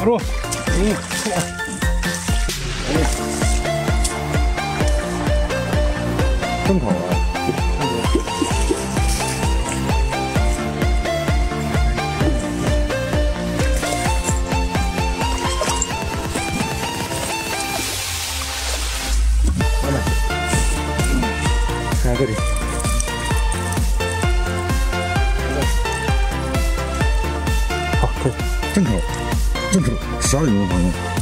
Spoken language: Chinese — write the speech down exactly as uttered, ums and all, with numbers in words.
打住，嗯，错，哎，正好啊。 看这里，好，可以，正口，正口，十二厘米的方向。